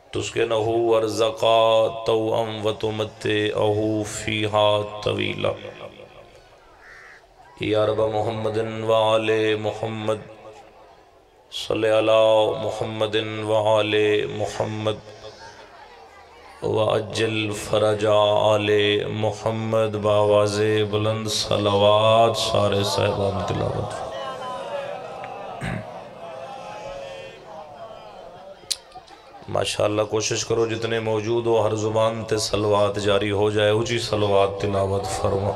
تسکنہ ورزقا توأم وتمتعہ فیہا طویلا یا رب محمد وآل محمد صلی علی محمد وآل محمد وعجل فرج آل محمد باواز بلند صلوات سارے صاحبان تلاوت ماشاءاللہ کوشش کرو جتنے موجود ہو ہر زبان تے صلوات جاری ہو جائے اونچی صلوات تلاوت فرما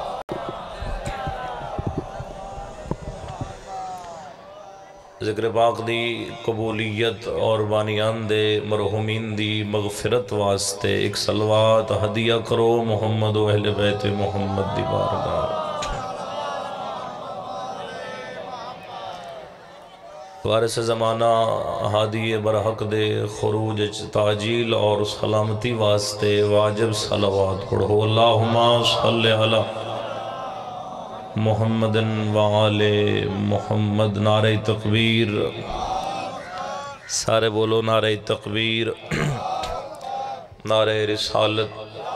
ذکر پاک دی قبولیت اور بانیان دے مرحومین دی مغفرت واسطے ایک صلوات ہدیہ کرو محمد و اہل بیت محمد دی بارگاہ وارث زمانہ ہادی برحق دے خروج تاجیل اور سلامتی واسطے واجب صلوات پڑھو اللہم صلی علی محمد وآل محمد نعرہ تکبیر سارے بولو نعرہ تکبیر نعرہ رسالت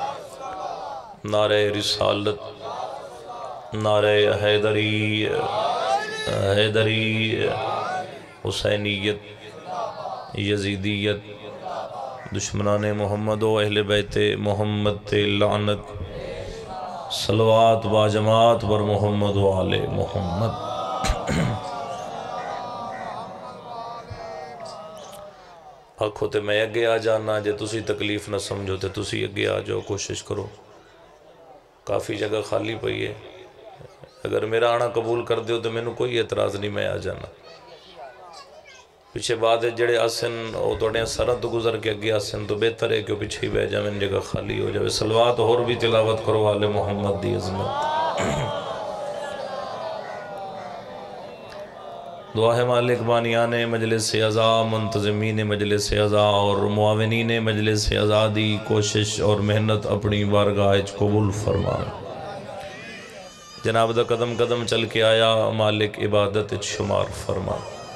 نعرہ رسالت نعرہ حیدری حسینیت یزیدیت دشمنان محمد و اہل بیت محمد تے لعنت صلوات با جماعت بر محمد و آل محمد آکھو تے میں اگے آ جانا جے تسی تکلیف نہ سمجھو تے تسی اگے آ جاؤ کوشش کرو کافی جگہ خالی پئی ہے اگر میرا آنا قبول کر دیو تو میں نے کوئی اعتراض نہیں میں آ جانا پیچھے بعد جڑے آسن او توڑے سرہ تو گزر کے اگے آسن تو بہتر ہے کہ پیچھے ہی بہ جائیں جگہ خالی ہو جائے صلوات اور بھی تلاوت کرو آل محمد دی عظمت دعا ہے مالک بانیان مجلس اعضاء منتظمین مجلس اعضاء اور معاونین مجلس اعضاء دی کوشش اور محنت اپنی بارگاہ قبول فرمائے جناب دا قدم قدم چل کے آیا مالک عبادت شمار فرما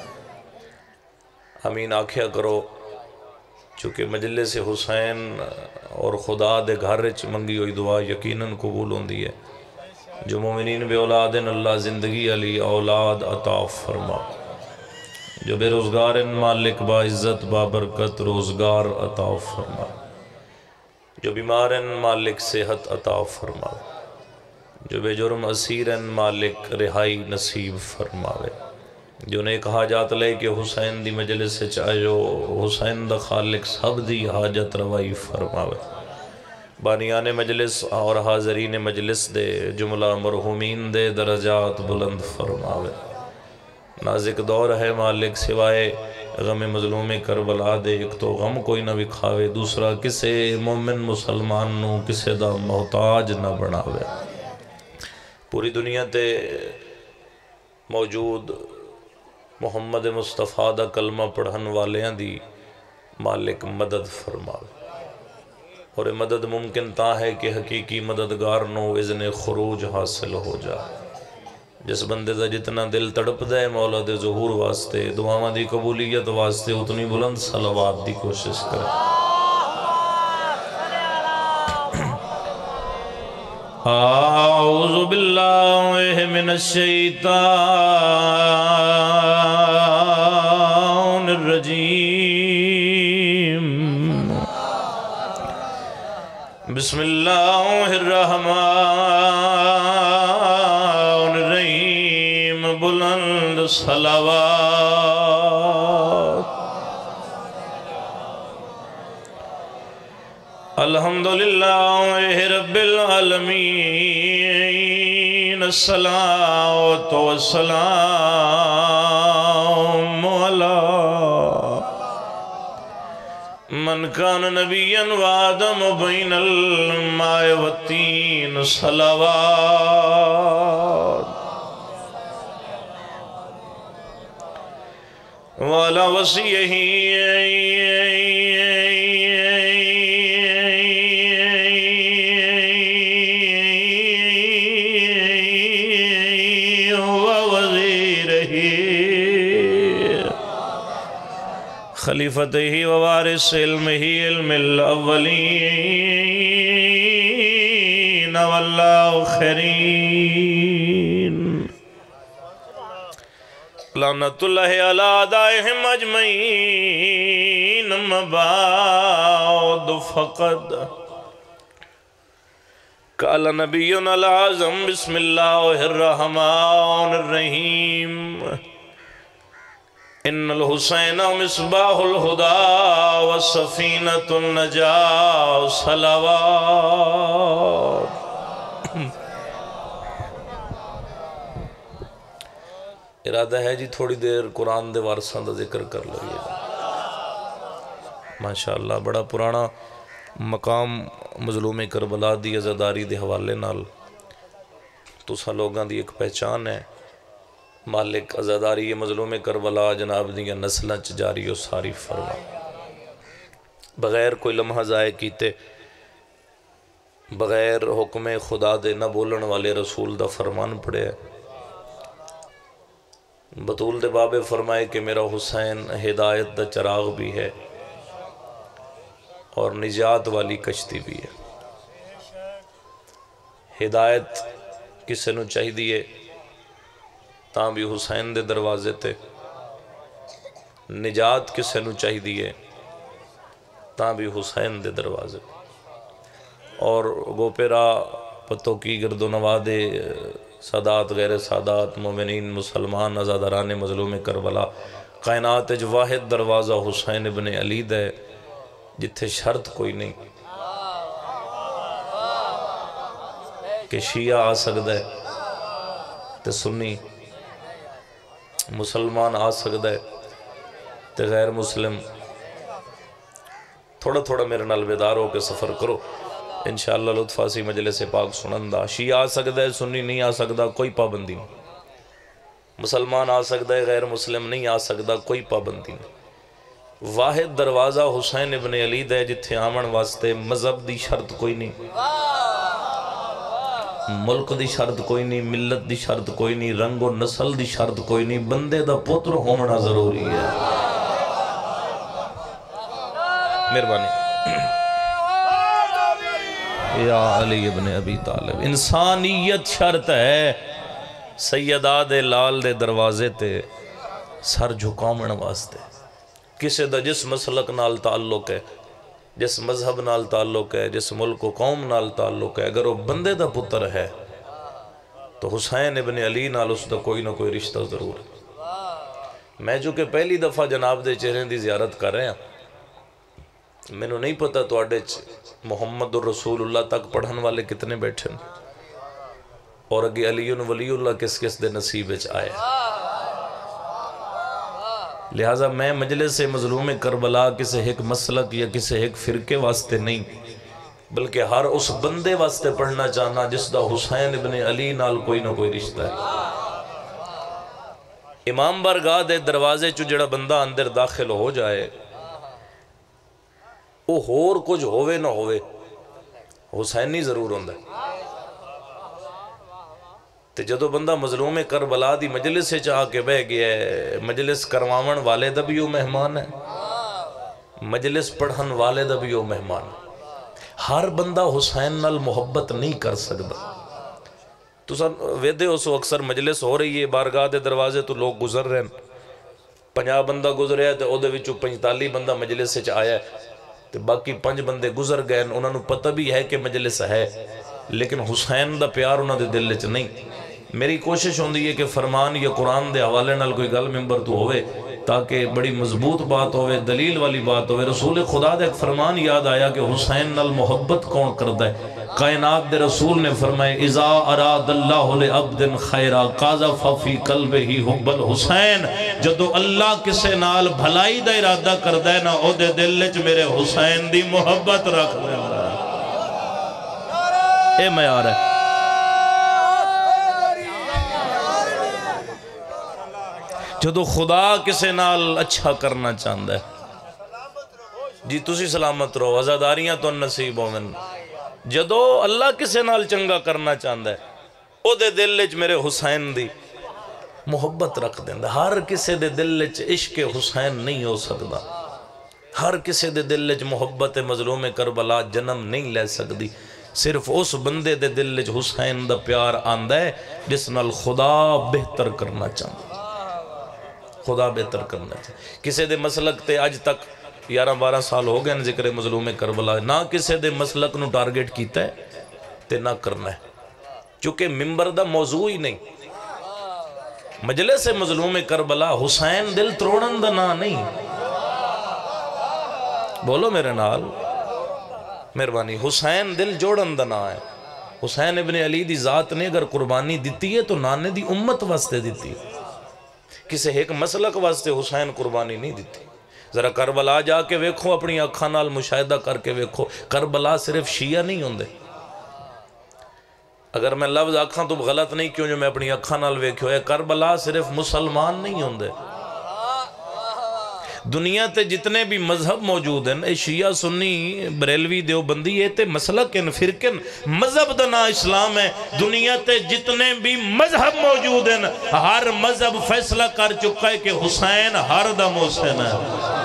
امین آکھیا کرو چونکہ مجلس حسین اور خدا دے گھر منگی ہوئی دعا یقیناً قبول ہوندی ہے جو مومنین بے اولادن اللہ زندگی علی اولاد عطا فرما جو بے روزگار مالک با عزت با برکت روزگار عطا فرما جو بیمار مالک صحت عطا فرما جو بے جرم اسیر مالک رہائی نصیب فرماوے جو نیک حاجات لے کہ حسین دی مجلس سے چاہو حسین دا خالق سب دی حاجت روائی فرماوے بانیان مجلس اور حاضرین مجلس دے جملہ مرحومین دے درجات بلند فرماوے نازک دور ہے مالک سوائے غم مظلوم کربلا دے ایک تو غم کوئی نہ بکھاوے دوسرا کسے مومن مسلمان نو کسے دا محتاج نہ بناوے پوری دنیا تے موجود محمد مصطفیٰ دا کلمہ پڑھن والیاں دی مالک مدد فرماوے اور مدد ممکن تا ہے کہ حقیقی مددگار نو اذن خروج حاصل ہو جائے جس بندے دا جتنا دل تڑپ دے مولا دے ظہور واسطے دعاواں دی قبولیت واسطے اتنی بلند صلوات دی کوشش کرے اعوذ باللہ من الشیطان الرجیم بسم اللہ الرحمن الرحیم بلند صلوات الحمدللہ رب العالمین الصلاة والسلام علی من کان نبیا وآدم بین الماء والتین صلوات وعلی وصیہ خلیفتہ ووارث علمہ علم الاولین والآخرین لعنت اللہ علی اعدائہم اجمعین مبعد فقد قال نبینا العظم بسم اللہ الرحمن الرحیم ان الحسین مصباح الہدى وسفینۃ النجاة صلوات ارادہ ہے جی تھوڑی دیر قرآن دے وارثاں دا ذکر کر لئیے ماشاءاللہ بڑا پرانا مقام مظلوم کربلا دی عزاداری دے حوالے نال تساں لوگاں دی ایک پہچان ہے مالک عزاداری مظلوم کربلا جناب دیاں نسلاں چ جاری و ساری فرما بغیر کوئی لمحہ ضائع کیتے بغیر حکم خدا دے نہ بولن والے رسول دا فرمان پڑے بطول دے بابے فرمائے کہ میرا حسین ہدایت دا چراغ بھی ہے اور نجات والی کشتی بھی ہے ہدایت کسے نو چاہی دیئے تاں بھی حسین دے دروازے تے نجات کسے نو چاہی دیئے تاں بھی حسین دے دروازے اور گوپیرا پتوں کی گرد و نوادے سادات غیر سادات مومنین مسلمان ازادران مظلوم کربلا کائنات جو واحد دروازہ حسین ابن علی دے جتھے شرط کوئی نہیں کہ شیعہ آ سکتا ہے تے سنی مسلمان آ سکتا ہے تے غیر مسلم تھوڑا تھوڑا میرے نال بیدار ہو کے سفر کرو انشاءاللہ لطف آسی مجلس پاک سنندہ شیعہ آ سکتا ہے سنی نہیں آ سکتا کوئی پابندی نہیں مسلمان آ سکتا ہے غیر مسلم نہیں آ سکتا کوئی پابندی نہیں واحد دروازہ حسین ابن علی دے جتھے آمن واسطے مذہب دی شرط کوئی نہیں ملک دی شرط کوئی نہیں ملت دی شرط کوئی نہیں رنگ و نسل دی شرط کوئی نہیں بندے دا پتر ہونا ضروری ہے مہربانی یا علی ابن ابی طالب انسانیت شرط ہے سیدہ دے لال دے دروازے تے سر جھکامن واسطے کسے دا جس مسلک نال تعلق ہے جس مذہب نال تعلق ہے جس ملک و قوم نال تعلق ہے اگر وہ بندے دا پتر ہے تو حسین ابن علی نال اس دا کوئی نہ کوئی رشتہ ضرور ہے میں جو کہ پہلی دفعہ جناب دے چہرے دی زیارت کر رہے ہیں میں نے نہیں پتا تو آڈے محمد الرسول اللہ تک پڑھن والے کتنے بیٹھن اور اگے علی ولی اللہ کس کس دے نصیب وچ آئے لہٰذا میں مجلس مظلوم کربلا کسے ایک مسلک یا کسے ایک فرقے واسطے نہیں بلکہ ہر اس بندے واسطے پڑھنا چاہنا جس دا حسین ابن علی نال کوئی نہ کوئی رشتہ ہے امام بارگاہ دے دروازے چو جڑا بندہ اندر داخل ہو جائے وہ ہور کچھ ہوئے نہ ہوئے حسینی ضرور ہوندہ ہے تے جدو بندہ مظلوم کربلا دی مجلس سے چاہ کے بہ گیا ہے مجلس کرواون والے دا بھی وہ مہمان ہے مجلس پڑھن والے دا بھی وہ مہمان ہے ہر بندہ حسین نال محبت نہیں کر سکتا تو سن ویدے ہو سو اکثر مجلس ہو رہی ہے بارگاہ دے دروازے تو لوگ گزر رہے ہیں 50 بندہ گزرے ہے تو او دے وچوں 45 بندہ مجلس سے آیا ہے تو باقی 5 بندے گزر گئے انہوں نے پتہ بھی ہے کہ مجلس ہے لیکن حسین دا پیار انہوں دے دل وچ نہیں میری کوشش ہوندی ہے کہ فرمان یا قرآن دے حوالے نال کوئی گل ممبر تو ہوئے تاکہ بڑی مضبوط بات ہوئے دلیل والی بات ہوئے رسول خدا دے ایک فرمان یاد آیا کہ حسین نال محبت کون کردہ ہے کائنات دے رسول نے فرمائے اذا اراد اللہ لعبد خیرہ قاذف فی قلبہ حب الحسین جدو اللہ کسے نال بھلائی دا ارادہ کردہ ہے نا او دے دل وچ میرے حسین دی محبت رکھ دے اے معیار ہے جدو خدا کسے نال اچھا کرنا چاہتا ہے جی تسی سلامت رہو عزاداریاں تو نصیب ہو من جدو اللہ کسے نال چنگا کرنا چاہتا ہے او دے دل وچ میرے حسین دی محبت رکھ دیں ہر کسے دے دل وچ عشق حسین نہیں ہو سکتا ہر کسی دے دل وچ محبت مظلوم کربلا جنم نہیں لے سکتی، صرف اس بندے دے دل وچ حسین دا پیار آندا ہے جس نال خدا بہتر کرنا چاہتا، خدا بہتر کرنا چاہتا۔ کسی دے مسلک تے اج تک 11-12 سال ہو گئے ذکر مظلوم کربلا، نہ کسی دے مسلک نو ٹارگٹ کیتا ہے تے نہ کرنا ہے، چونکہ ممبر دا موضوع ہی نہیں۔ مجلس مظلوم کربلا حسین دل تروڑن دا نا نہیں، بولو میرے نال مہربانی، حسین دل جوڑن دا نا ہے۔ حسین ابن علی دی ذات نے اگر قربانی دیتی ہے تو نانے دی امت واسطے دیتی ہے، کسی ایک مسلک واسطے حسین قربانی نہیں دیتی۔ ذرا کربلا جا کے ویکھو، اپنی اکھاں نال مشاہدہ کر کے ویکھو، کربلا صرف شیعہ نہیں ہوندے۔ اگر میں لفظ آکھاں تو غلط نہیں کیوں جو میں اپنی اکھاں نال ویکھو ہے، کربلا صرف مسلمان نہیں ہوندے۔ دنیا تے جتنے بھی مذہب موجود ہیں، شیعہ سنی بریلوی دیوبندی یہ تے مسلک ان فرقن، مذہب دا نا اسلام ہے۔ دنیا تے جتنے بھی مذہب موجود ہیں، ہر مذہب فیصلہ کر چکا ہے کہ حسین ہر دا محسن ہے،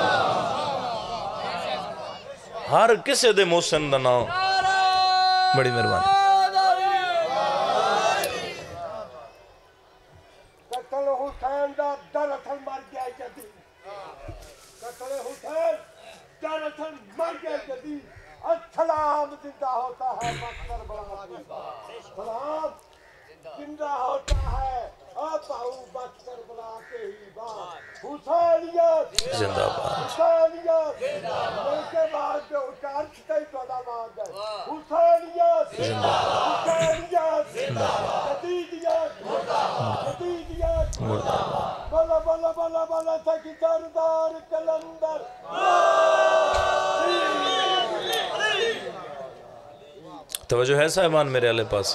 ہر کسے دے محسن دا نا۔ بڑی مہربانی۔ قتل حسین دا دراصل مر گیا جدید، قتل حسین دراصل مر گیا جدید۔ السلام زندہ ہوتا ہے مقصر بڑا، سلام زندہ ہوتا ہے آباؤ بخشر بلا کے ہی بات۔ حسینیت زندہ باد، حسینیت ملک کے بعد جو اچار چھتے ہی تو آباد ہے۔ حسینیت حسینیت جدیدیت جدیدیت، بلا بلا بلا بلا تک کردار کلندر۔ توجہ ہے صاحبان میرے علیہ پاس؟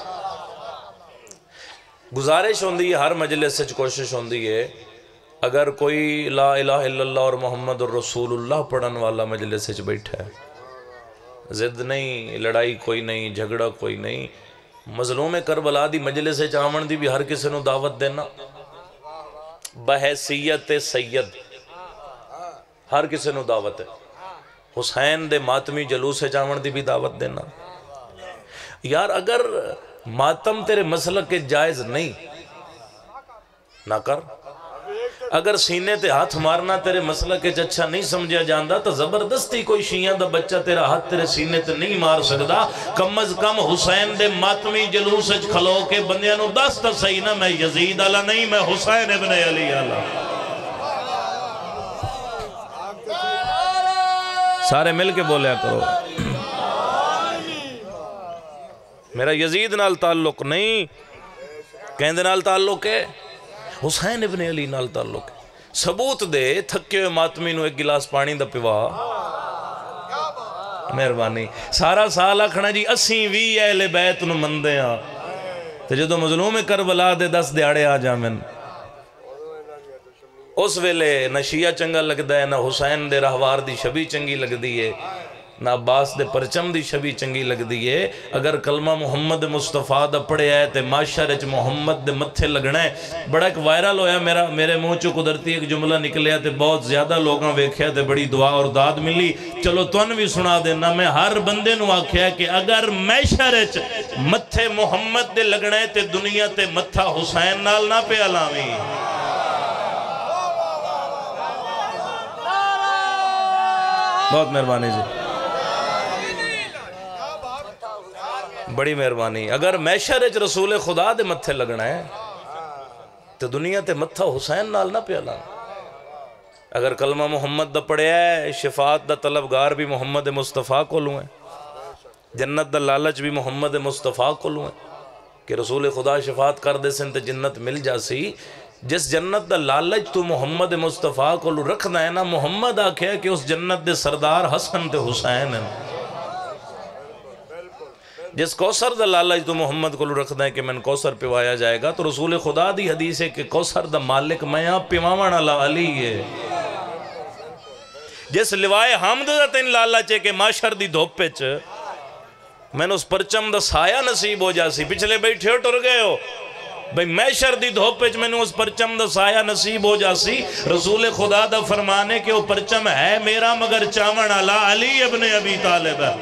گزارش ہوندی ہے، ہر مجلس سے کوشش ہوندی ہے، اگر کوئی لا الہ الا اللہ اور محمد الرسول اللہ پڑھن والا مجلس سے بیٹھا ہے، زد نہیں، لڑائی کوئی نہیں، جھگڑا کوئی نہیں، مظلوم کربلا دی مجلس سے آمن دی بھی ہر کسی نو دعوت دینا بحیثیت سید، ہر کسی نو دعوت ہے۔ حسین دے ماتمی جلوس سے آمن دی بھی دعوت دینا۔ یار اگر ماتم تیرے مسلک کے جائز نہیں نہ کر، اگر سینے تے ہاتھ مارنا تیرے مسلک کے اچھا نہیں سمجھا جاندہ تو زبردستی کوئی شیعہ دا بچہ تیرا ہاتھ تیرے سینے تے نہیں مار سکدا۔ کم از کم حسین دے ماتمی جلوس سے کھلو کے بندیاں نو دس تا صحیح نہ میں یزید علیہ نہیں، میں حسین ابن علی علیہ۔ سارے مل کے بولیا کرو، میرا یزید نال تعلق نہیں، کہندے نال تعلق ہے، حسین ابن علی نال تعلق ہے۔ ثبوت دے، تھکے ہوئے ماتمی نو ایک گلاس پانی دا پیوا، مہربانی۔ سارا سال آکھنا جی 80-20 اہل بیت نو مندے ہاں، تے جدو مظلوم کربلا دے 10 دیاڑے آ جامن، اس ویلے نہ شیعہ چنگا لگدا ہے، نہ حسین دے رہوار دی شبی چنگی لگدی ہے، نہ عباس دے پرچم دی شبی چنگی لگدی ہے۔ اگر کلمہ محمد مصطفیٰ دا پڑھے آئے تے معاشرے چ محمد دے متھے لگنا ہے۔ بڑا ایک وائرل ہویا، میرے منہ چو قدرتی ایک جملہ نکلیا تے بہت زیادہ لوگاں ویکھیا تے بڑی دعا اور داد ملی، چلو تون بھی سنا دینا۔ میں ہر بندے نو آکھیا کہ اگر معاشرے چ متھے محمد دے لگنا ہے تے دنیا تے متھا حسین نال نہ پہ علامی۔ بہت مہربانی جی، بڑی مہربانی۔ اگر معاشرے چ رسول خدا دے متھے لگنا ہے تو دنیا تے متھا حسین نال نہ پیالا۔ اگر کلمہ محمد دا پڑھیا ہے، شفاعت دا طلبگار بھی محمد مصطفیٰ کو لوں ہے، جنت دا لالچ بھی محمد مصطفیٰ کو لوں ہے کہ رسول خدا شفاعت کر دے سن تے جنت مل جاسی۔ جس جنت دا لالچ تو محمد مصطفیٰ کو لوں رکھنا ہے نا، محمد آکھے کہ اس جنت دے سردار حسن تے حسین ہیں۔ جس کوثر دا لالچ تو محمد کو رکھدا ہے کہ میں کوثر پیوایا جائے گا، تو رسول خدا دی حدیث ہے کہ کوثر دا مالک میں آپ پیواون والا علی ہے۔ جس لوائے حمد دا تین لالچ ہے کہ معاشر دی دھوپ وچ میں نے اس پرچم دا سایہ نصیب ہو جاسی، پچھلے بیٹھے ہو ٹر گئے ہو، بھئی میشر دی دھوپے میں نے اس پرچم دا سایہ نصیب ہو جاسی رسول خدا دا فرمانے کہ وہ پرچم ہے میرا مگر چاون علا علی ابن ابی طالب ہے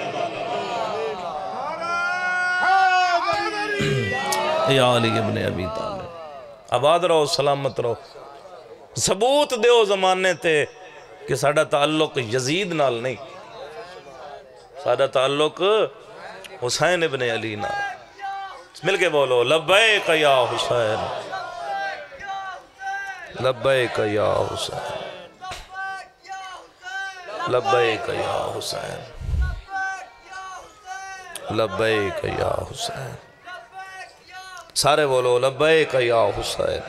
یا علی ابن ابی طالب آباد رہو سلامت رہو ثبوت دیو زمانے تے کہ ساڑا تعلق یزید نال نہیں ساڑا تعلق حسین ابن علی نال مل کے بولو لبیک یا حسین لبیک یا حسین لبیک یا حسین لبیک یا حسین سارے بولو لبیک یا حسین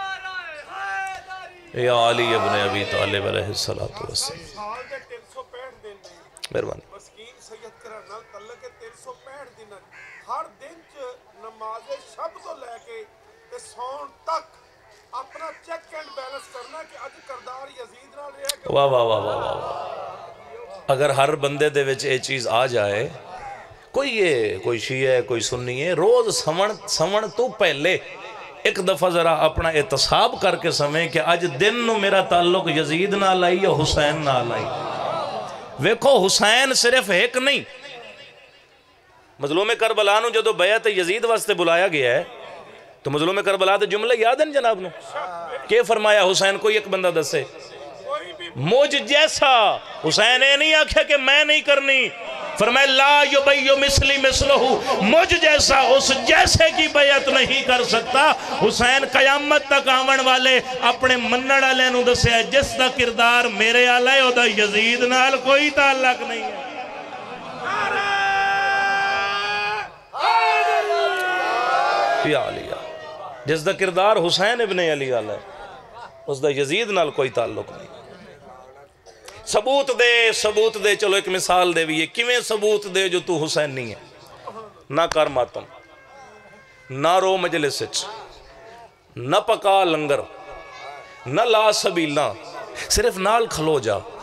یا علی ابن ابی طالب علیہ السلام مہربانی مسکین سید کرا نال تعلق 365 دن ہر دن چ نماز شب تو لے کے تے سون تک اپنا چیک اینڈ بیلنس کرنا کہ اج کردار یزید نال رہے کہ واہ واہ واہ واہ واہ اگر ہر بندے دے وچ یہ چیز آ جائے کوئی شیعہ ہے کوئی سنی ہے روز سمن تو پہلے ایک دفعہ ذرا اپنا احتساب کر کے سمیں کہ آج دن نو میرا تعلق یزید نہ لائی یا حسین نہ لائی ویکھو حسین صرف ایک نہیں مظلوم کربلا نو جدو بیعت یزید واسطے بلایا گیا ہے تو مظلوم کربلا تے جملے یاد ہیں جناب نو کہ فرمایا حسین کوئی ایک بندہ دسے مجھ جیسا حسین اے نہیں آکھے کہ میں نہیں کرنی فرمایا لا یبیو مثلی مثلہو مجھ جیسا اس جیسے کی بیعت نہیں کر سکتا حسین قیامت تک آون والے اپنے منڑ علیہ نو دسے ہے جس دا کردار میرے علیہ او دا یزید نال کوئی تعلق نہیں ہے یا علیہ جس دا کردار حسین ابن علی علیہ اس دا یزید نال کوئی تعلق نہیں ثبوت دے چلو ایک مثال دے بھی یہ کیویں ثبوت دے جو تو حسین نہیں ہے نہ کر ماتم نہ رو مجلس نہ پکا لنگر نہ لا سبیلہ صرف نال کھلو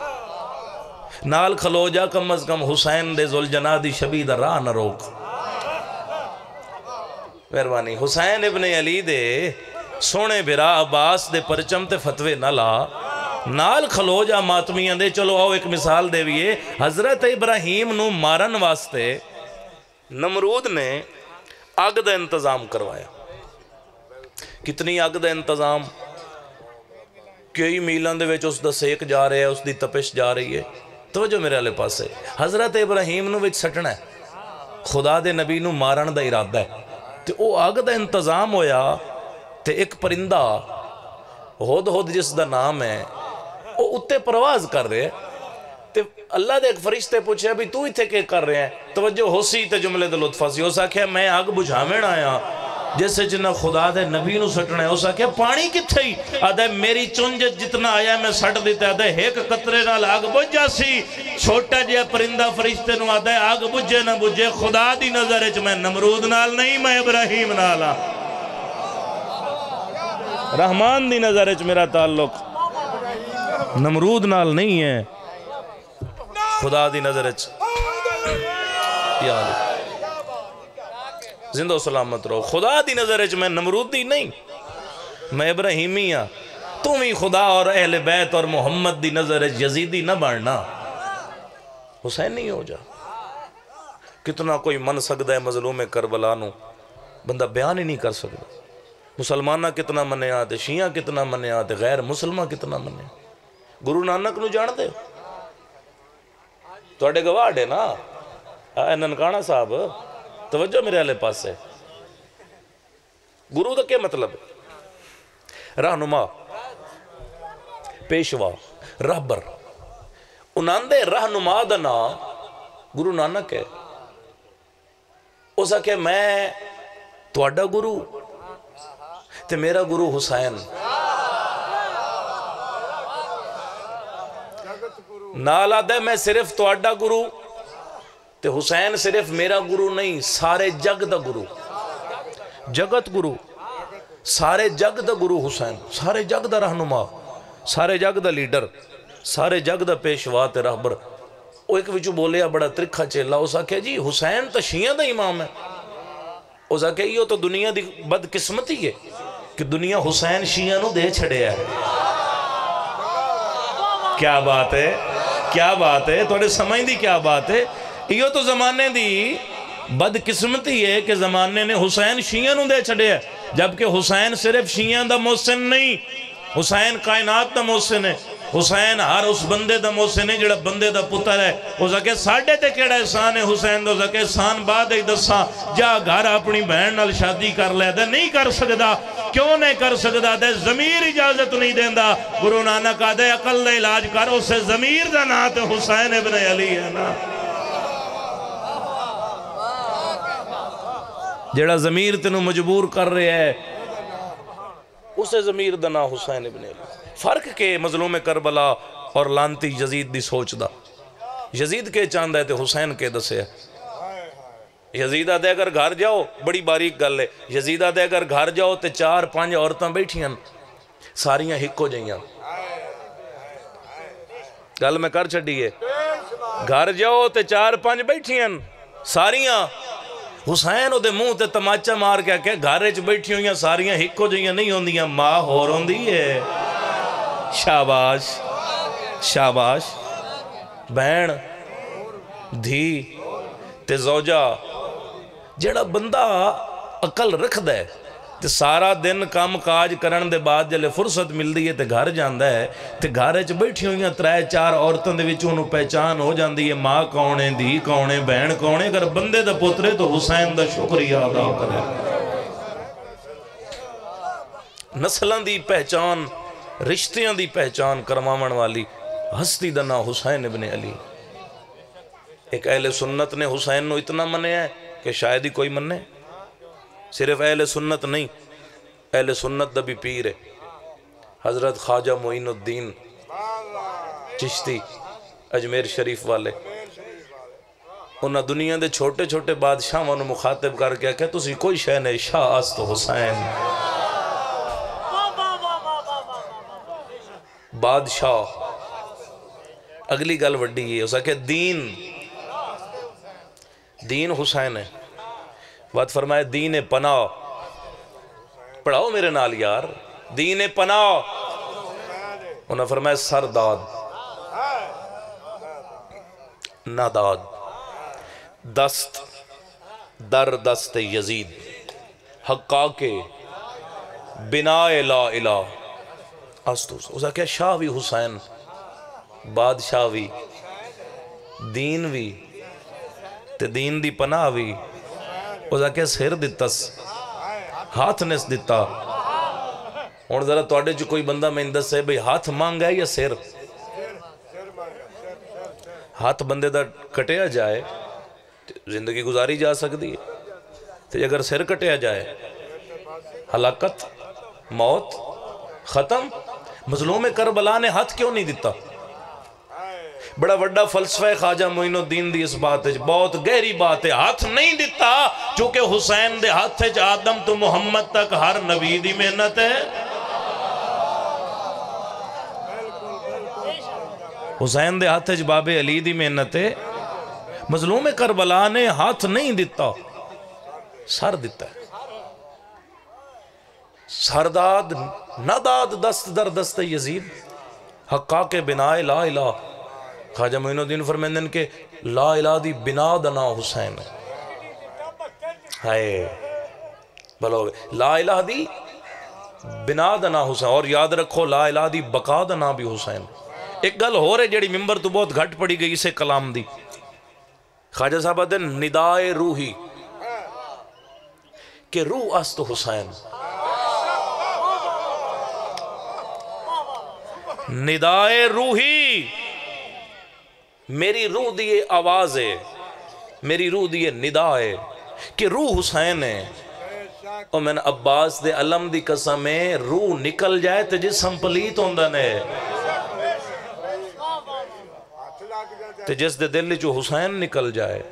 جا کم از کم حسین دے ذوالجناح دی شبی دا راہ نہ روک مہربانی حسین ابن علی دے سونے بھرا عباس دے پرچم تے فتوے نہ لا نال کھلو جا ماتمیاں دے چلو آؤ ایک مثال دے بھی حضرت ابراہیم نو مارن واسطے نمرود نے آگ دا انتظام کروایا کتنی آگ دا انتظام کئی میلان دے ویچ اس دا سیک جا رہے ہیں اس دی تپش جا رہی ہے توجہ میرے علیہ پاس ہے حضرت ابراہیم نو ویچ سٹنا ہے خدا دے نبی نو مارن دا ارادہ ہے تے او آگ دا انتظام ہویا تے ایک پرندہ ہود جس دا نام ہے وہ اتے پرواز کر رہے ہیں تے اللہ دے ایک فرشتے پوچھے ابھی تو ہی تھے کہ کر رہے ہیں توجہ ہو سی تے جملے دے لطفہ سی ہو ساکھے میں آگ بجھامین آیا جیسے جنہ خدا دے نبی نو سٹنا ہے ہو ساکھے پانی کتھے ہی آدھے میری چونج جتنا آیا میں سٹ دیتے آدھے ایک قطرے نال آگ بجھ جاسی چھوٹا جیا پرندہ فرشتے نو آدھے آگ بجھے نہ بجھے خدا دی نظر اچھ میں نمرود نال نہیں میں ابراہیم نالا رحمان دی نظر اچھ میرا تعلق نمرود نال نہیں ہے خدا دی نظر اچھ یا علی زندہ و سلامت رہو خدا دی نظر اچھ میں نمرود دی نہیں میں ابراہیمی ہاں تم ہی خدا اور اہل بیت اور محمد دی نظر اچھ یزیدی نہ بڑھنا حسین نہیں ہو جا کتنا کوئی من سکتا ہے مظلوم کربلا نو بندہ بیان ہی نہیں کر سکتا مسلمانہ کتنا منیا آتے شیعہ کتنا منیا آتے غیر مسلمہ کتنا منیا گرو نانک نو جان دے تو اڈے گواہ دے نا ننکانہ صاحب توجہ میرے علیہ پاس سے گرو دا کیا مطلب رہنما پیشوا رہبر انہاں دے رہنما دا نا گرو نانک ہے اسا کہ میں تو اڈا گرو تے میرا گرو حسین نالا دے میں صرف تو اڈا گرو تے حسین صرف میرا گرو نہیں سارے جگ دا گرو جگت گرو سارے جگ دا گرو حسین سارے جگ دا رہنما سارے جگ دا لیڈر سارے جگ دا پیشوا تے رہبر وہ ایک وچو بولیا بڑا ترکھا چیلا اس آکھے جی حسین تا شیعہ دا امام ہے اس آکے یہ تو دنیا دی بدقسمتی ہے کہ دنیا حسین شیعہ نو دے چھڑے ہے. کیا بات ہے، کیا بات ہے، تو سمجھ دی کیا بات ہے. یہ تو زمانے دی بدقسمتی ہے کہ زمانے نے حسین شیعہ نو دے چھڑے ہے، جبکہ حسین صرف شیعہ دا محسن نہیں، حسین کائنات دا محسن ہے. حسین ہر اس بندے دا محسن ہے جڑا بندے دا پتر ہے. اس آکے ساڑھے تے کیڑا احسان ہے حسین دا. اس آکے احسان بعد ایک دساں، جا گھر اپنی بہن نال شادی کر لے دے. نہیں کر سکدا. کیوں نہیں کر سکدا؟ دے ضمیر اجازت نہیں دیندہ. گرو نانک آدھے عقل دے علاج کر، اسے ضمیر دا نات حسین ابن علی ہے نا. جڑا ضمیر تینوں مجبور کر رہے ہے اسے ضمیر دا نا حسین ابن علی. فرق کے مظلوم کربلا اور لانتی یزید دی سوچ دا. یزید کے چاندہ ہے تے حسین کے دسے ہے. یزید آدھے اگر گھر جاؤ، بڑی باریک گل ہے، یزید آدھے اگر گھر جاؤ تے 4-5 عورتاں بیٹھیاں ساریاں ہکو جائیاں. گل میں کر چھڑی ہے. گھر جاؤ تے 4-5 بیٹھیاں ساریاں. حسین دے منہ تے تماچا مار کے کہ گھرے چ بیٹھی ہوئیاں ساریاں ہکو جائیاں نہیں ہوندیاں، ماں ہور ہوندی ہے. شاباش شاباش. بہن دھی تے زوجہ. جڑا بندہ عقل رکھ دے تے سارا دن کام کاج کرن دے بعد جلے فرصت مل دی ہے تے گھر جاندہ ہے تے گھرے چ بیٹھی ہوئیاں 3-4 عورتوں دے وچ انہوں پہچان ہو جاندی ہے ماں کون ہے، دھی کون ہے، بہن کون ہے. اگر بندے دا پترے تو حسین دا شکریہ ادا کرے. نسلان دی پہچان، رشتیاں دی پہچان کرواون والی ہستی دا نا حسین ابن علی. ایک اہل سنت نے حسین نو اتنا منے ہے کہ شاید ہی کوئی منے. صرف اہل سنت نہیں، اہل سنت دا بھی پیر ہے حضرت خواجہ معین الدین چشتی اجمیر شریف والے. انہاں دنیا دے چھوٹے چھوٹے بادشاہاں نو مخاطب کر کے کہ تسی کوئی شے نہیں، شاہ است حسین. بادشاہ. اگلی گل وڈی ہے اسا کہ دین حسین ہے. بات فرمائے دین پناہ. پڑھاؤ میرے نال یار. دین پناہ. انہاں فرمائے سرداد ناداد دست در دست یزید حقا کے بنا لا الہ استوس. اسا کیا شاہ بھی حسین، بادشاہ بھی، دین بھی تے دین دی پناہ بھی. اسا کیا سر دتس، ہاتھ نس دتا. اور ذرا توڑے جو کوئی بندہ میں اندس ہے بھئی ہاتھ مانگا ہے یا سر؟ ہاتھ بندے دا کٹیا جائے زندگی گزاری جا سکتی ہے. تو اگر سر کٹیا جائے ہلاکت، موت، ختم. مظلوم کربلا نے ہاتھ کیوں نہیں دیتا؟ بڑا وڈا فلسفہ خواجہ معین الدین دی اس بات ہے، بہت گہری بات ہے. ہاتھ نہیں دیتا چونکہ حسین دے ہاتھ ہے آدم تو محمد تک ہر نبی دی محنت ہے. حسین دے ہاتھ ہے باب علی دی محنت ہے. مظلوم کربلا نے ہاتھ نہیں دیتا، سر دیتا ہے. سرداد نداد دست در دست یزید حقا کے بنا لا الہ. خواجہ معین الدین فرمیندن کہ لا الہ دی بنا دنا حسین ہے. ہائے بلو لا الہ دی بنا دنا حسین. اور یاد رکھو لا الہ دی بقا دنا بھی حسین. ایک گل ہو رہے جیڑی ممبر تو بہت گھٹ پڑی گئی اسے کلام دی. خواجہ صاحبہ دن ندائے روحی کہ روح است حسین. ندائے روحی میری روح دیئے آواز ہے، میری روح دیئے ندا ہے کہ روح حسین ہے. اور میں نے عباس دے علم دی قسم ہے روح نکل جائے تو جسم پلیت ہوندن ہے. تو جس دے دل جو حسین نکل جائے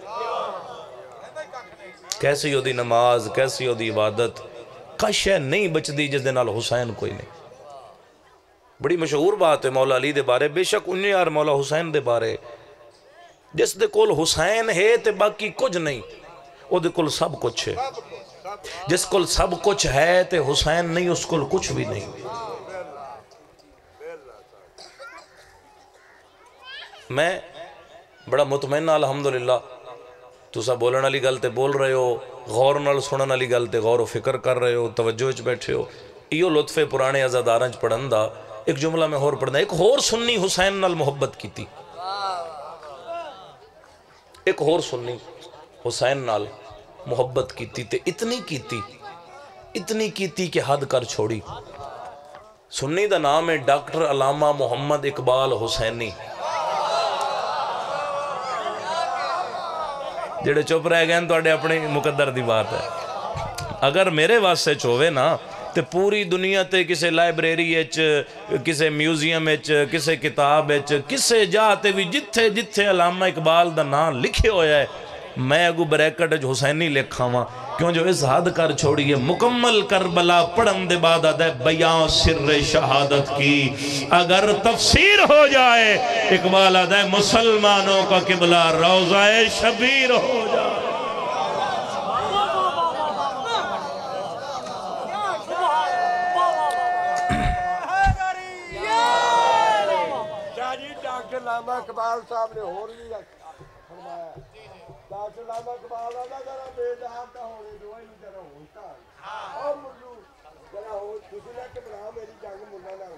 کیسی ہو دی نماز، کیسی ہو دی عبادت، کش ہے نہیں بچ دی جس دے نال حسین کوئی نہیں. بڑی مشہور بات ہے مولا علی دے بارے، بے شک انہیں یار مولا حسین دے بارے. جس دے کول حسین ہے تے باقی کچھ نہیں، او دے کول سب کچھ ہے. جس کو سب کچھ ہے تے حسین نہیں اس کو کچھ بھی نہیں. میں بڑا مطمئن الحمدللہ تسا بولن والی گل تے بول رہے ہو, غور نال سنن والی گل تے غور و فکر کر رہے ہو, توجہ وچ بیٹھے ہو. ایو لطف پرانے عزاداراں وچ پڑھن دا. ایک جملہ میں ہور پڑھنا, ایک ہور سنی حسین نال محبت کیتی, ایک ہور سنی حسین نال محبت کیتی تے اتنی کیتی کہ حد کر چھوڑی. سنی دا نام ہے ڈاکٹر علامہ محمد اقبال حسینی. جڑے چپ رہ گئے تو اپنے مقدر دی بات ہے. اگر میرے واسطے چوے نا تے پوری دنیا تے کسے لائبریری اچ, کسے میوزیم اچ, کسے کتاب اچ, کسے جاتے بھی جتھے علامہ اقبال دا نام لکھے ہویا ہے میں اگو بریکٹ اچ حسینی لکھا ہوا, کیوں جو اس حد کر چھوڑیے مکمل کربلا پڑھن دے بعد ہے بیان سر شہادت کی اگر تفسیر ہو جائے. اقبال ہے مسلمانوں کا قبلہ روضہ شبیر ہو جائے. ڈاکٹر علامہ اقبال صاحب نے اور بھی فرمایا, ڈاکٹر علامہ اقبال آدھا ذرا بیدار کا ہونے دو ہی ذرا ہوتا ہے اور ملو ذرا ہو کسی نے کہ بنا میری جنگ ملا نہ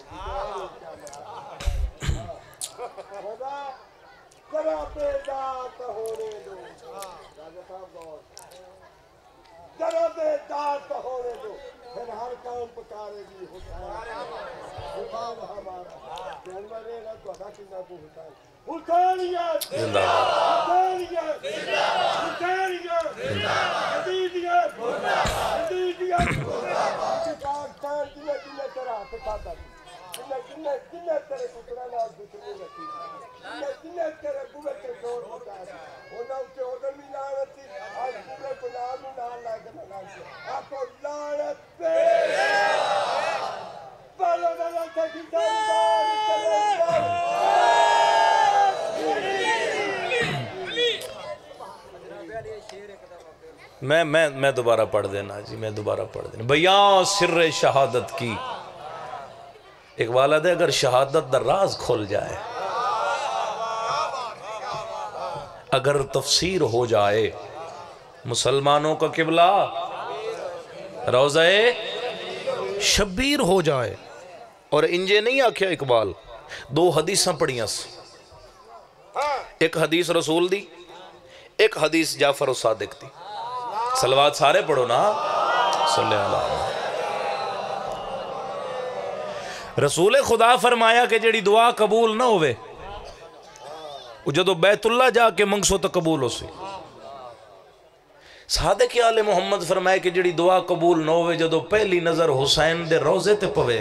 ہوگا ذرا بیدار کا ہونے دو. راجہ صاحب بہت ذرا بیدار کا ہونے دو پھر ہر کام پکارے گی حسین ہمارا جانور ہے نا تو کتنا کو حسینیت حسینیت حسینیت حدیدیت حدیدیت. پاکستان جنہیں تیرا ہاتھ کھاتا جنہیں تیرے پترہ نال دشمنی رکھی جنہیں تیرے بوے کے زور ہوتا ہے انہوں سے ادھر بھی لعنت تھی آج پورے پناہ میں نال لائے گا لعنت آپ کو لعنت پہ بلو بلو تکی میں دوبارہ پڑھ دینا جی, میں دوبارہ پڑھ دینا. بیان سر شہادت کی. اقبال ہے اگر شہادت دا راز کھل جائے, اگر تفسیر ہو جائے, مسلمانوں کا قبلہ روضہ شبیر ہو جائے. اور انجے نہیں آکھیا اقبال, دو حدیثاں پڑھیاں سے, ایک حدیث رسول دی, ایک حدیث جعفر و صادق دی. صلوات سارے پڑھو نا, صلی اللہ علیہ وسلم. رسول خدا فرمایا کہ جڑی دعا قبول نہ ہوئے وہ جدو بیت اللہ جا کے منگسو تو قبول ہو سی. صادق آل محمد فرمایا کہ جڑی دعا قبول نہ ہوئے جدو پہلی نظر حسین دے روزے تے پوے.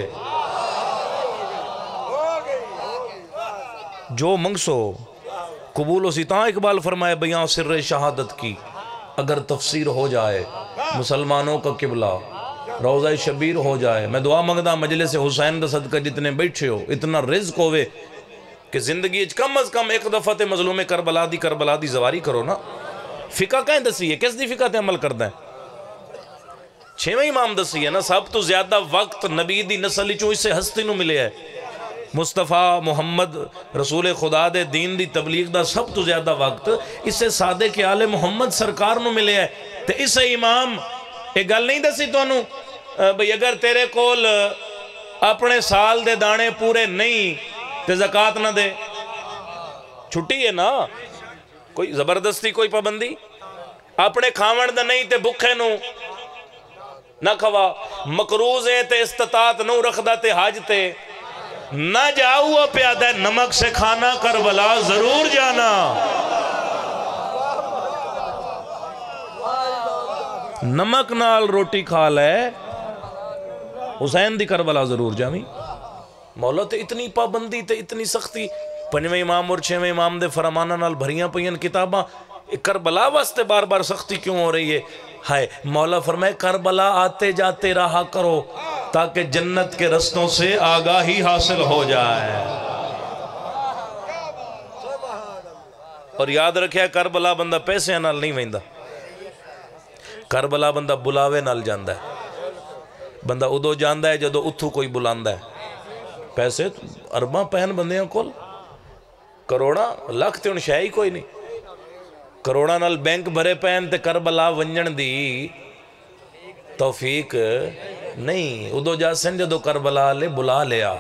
جو منگسو قبول ہو سی. تاں اقبال فرمایا بیان سر شہادت کی اگر تفسیر ہو جائے, مسلمانوں کا قبلہ روضہ شبیر ہو جائے. میں دعا منگدا مجلس حسین دا صدقہ جتنے بیٹھے ہو اتنا رزق ہوئے کہ زندگی کم از کم ایک دفعہ تے مظلوم کربلا دی زواری کرو نا. فقہ کہیں دسی ہے, کس دی فقہ تے عمل کردہ ہے؟ 6ویں امام دسی ہے نا. سب تو زیادہ وقت نبی دی نسل چو اس سے ہستی نو ملے ہے. مصطفیٰ محمد رسول خدا دے دین دی تبلیغ دا سب تو زیادہ وقت اس سے صادق آل محمد سرکار نو ملے ہے. تے اس سے امام ایک گل نہیں دسی تو انہوں بھئی اگر تیرے کول اپنے سال دے دانے پورے نہیں تے زکاة نہ دے, چھٹی ہے نا, کوئی زبردستی کوئی پابندی. اپنے کھاون دا نہیں تے بکھے نو نہ کھوا, مقروض ہے تے استطاعت نو رکھدا تے حاج تے نہ جاؤ پیادہ نمک سے کھانا کربلا ضرور جانا. نمک نال روٹی کھا لے حسین دی کربلا ضرور جاویں. مولا تے اتنی پابندی تے اتنی سختی. 5ویں امام اور 6ویں امام دے فرمانہ نال بھریاں پئیاں کتاباں. کربلا واسطے بار بار سختی کیوں ہو رہی ہے؟ ہائے مولا فرمائے کربلا آتے جاتے رہا کرو تاکہ جنت کے رستوں سے آگاہی حاصل ہو جائے. اور یاد رکھے کربلا بندہ پیسے نال نہیں ویندا. کربلا بندہ بلاوے نال جاندہ ہے، بندہ ادو جاندہ ہے جدو اتھو کوئی بلاندہ ہے. پیسے ارباں پہن بندیاں کول، کروڑا لکھ تے ان شاہی کوئی نہیں، کروڑا نال بینک بھرے پہن تے کربلا ونجن دی توفیق نہیں. ادو جاسن جدو کربلا لے بلا لیا.